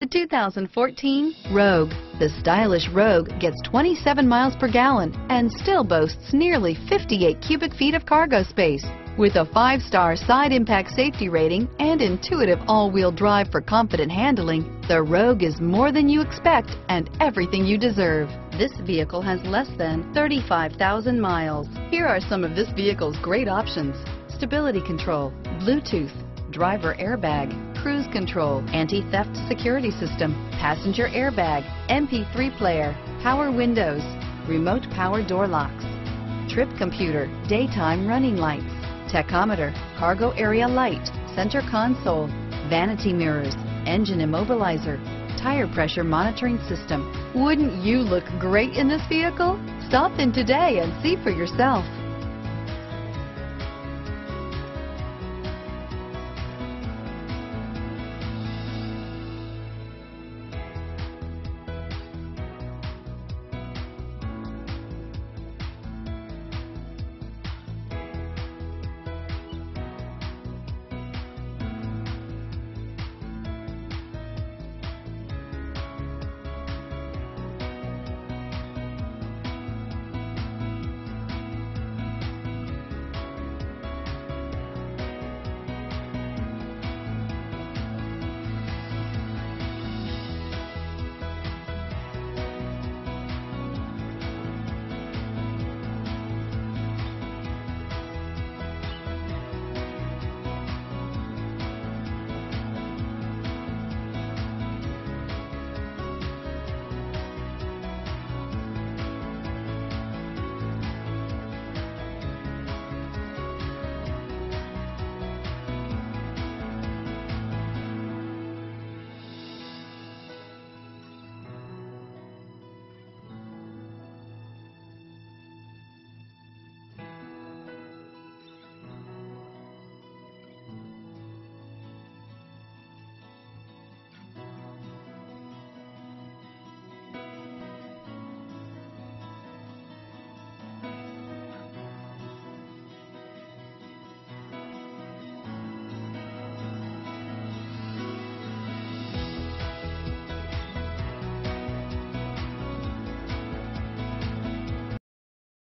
The 2014 Rogue. The stylish Rogue gets 27 miles per gallon and still boasts nearly 58 cubic feet of cargo space. With a 5-star side impact safety rating and intuitive all-wheel drive for confident handling, the Rogue is more than you expect and everything you deserve. This vehicle has less than 35,000 miles. Here are some of this vehicle's great options: stability control, Bluetooth, driver airbag, cruise control, anti-theft security system, passenger airbag, MP3 player, power windows, remote power door locks, trip computer, daytime running lights, tachometer, cargo area light, center console, vanity mirrors, engine immobilizer, tire pressure monitoring system. Wouldn't you look great in this vehicle? Stop in today and see for yourself.